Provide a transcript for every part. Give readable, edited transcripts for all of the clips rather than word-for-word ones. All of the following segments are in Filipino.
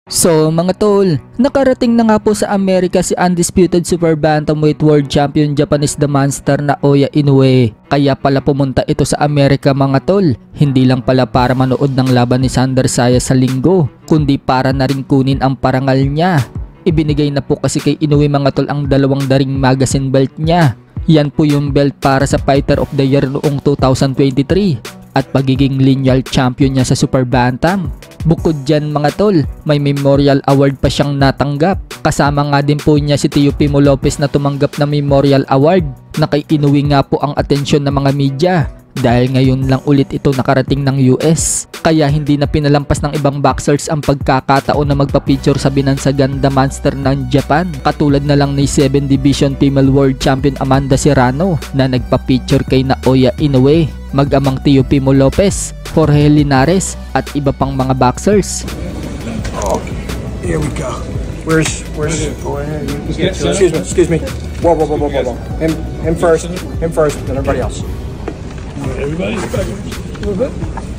So mga tol, nakarating na nga po sa Amerika si undisputed super bantamweight world champion Japanese the monster na Naoya Inoue. Kaya pala pumunta ito sa Amerika mga tol, hindi lang pala para manood ng laban ni Sander Saya sa linggo, kundi para na rin kunin ang parangal niya. Ibinigay na po kasi kay Inoue mga tol ang 2 daring magazine belt niya. Yan po yung belt para sa Fighter of the Year noong 2023 at pagiging lineal champion niya sa super bantam. Bukod dyan mga tol, may memorial award pa siyang natanggap. Kasama nga din po niya si Teofimo Lopez na tumanggap na memorial award na kay Inoue nga po ang atensyon ng mga media dahil ngayon lang ulit ito nakarating ng US. Kaya hindi na pinalampas ng ibang boxers ang pagkakataon na magpa-feature sa binansagan the monster ng Japan. Katulad na lang ni 7 Division Female World Champion Amanda Serrano na nagpa-feature kay Naoya Inoue, mag-amang Teofimo Lopez, Jorge Linares at iba pang mga boxers. Oh, here we go. Where's excuse me. Whoa. Him first, then everybody else. Everybody's back a little bit.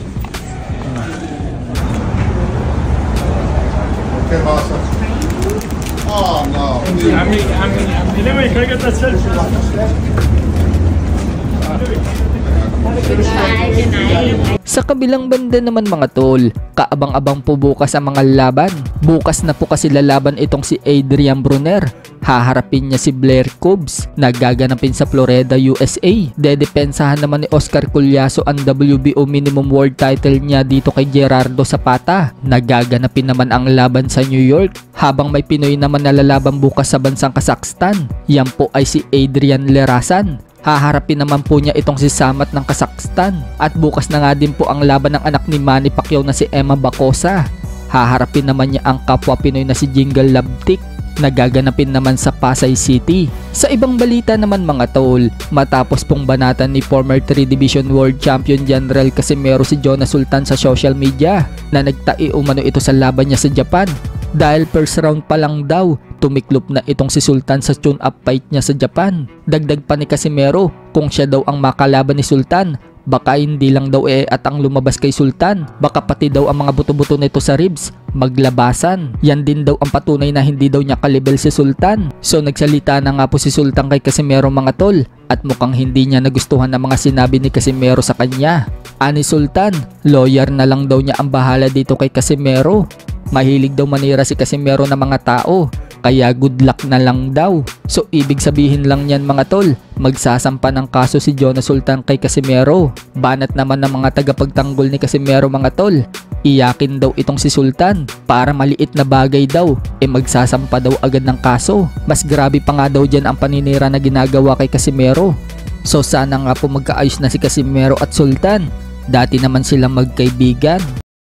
Okay, awesome. Oh no. I mean, anyway, can I get that selfie? Sa kabilang banda naman mga tol, kaabang-abang po bukas ang mga laban. Bukas na po kasi lalaban itong si Adrian Broner. Haharapin niya si Blair Cobbs na gaganapin sa Florida, USA. Dedepensahan naman ni Oscar Collazo ang WBO minimum world title niya dito kay Gerardo Zapata. Nagaganapin naman ang laban sa New York. Habang may Pinoy naman na lalaban bukas sa bansang Kazakhstan. Yan po ay si Adrian Lerasan. Haharapin naman po niya itong si Samat ng Kazakhstan. At bukas na nga din po ang laban ng anak ni Manny Pacquiao na si Emma Bacosa. Haharapin naman niya ang kapwa Pinoy na si Jingle Labtik na gaganapin naman sa Pasay City. Sa ibang balita naman mga tol, matapos pong banatan ni former 3 Division World Champion General Casimero si Jonas Sultan sa social media na nagtai umano ito sa laban niya sa Japan. Dahil first round pa lang daw, tumiklop na itong si Sultan sa tune-up fight niya sa Japan. Dagdag pa ni Casimero, kung siya daw ang makalaban ni Sultan, baka hindi lang daw at ang lumabas kay Sultan, baka pati daw ang mga buto-buto nito sa ribs maglabasan. Yan din daw ang patunay na hindi daw niya kalibel si Sultan. So nagsalita na nga po si Sultan kay Casimero mga tol, at mukhang hindi niya nagustuhan ang mga sinabi ni Casimero sa kanya. Ani Sultan, lawyer na lang daw niya ang bahala dito kay Casimero. Mahilig daw manira si Casimero ng mga tao, kaya good luck na lang daw. So ibig sabihin lang yan mga tol, magsasampa ng kaso si Jonas Sultan kay Casimero. Banat naman ng mga tagapagtanggol ni Casimero mga tol, iyakin daw itong si Sultan para maliit na bagay daw, magsasampa daw agad ng kaso. Mas grabe pa nga daw dyan ang paninira na ginagawa kay Casimero. So sana nga po magkaayos na si Casimero at Sultan. Dati naman silang magkaibigan.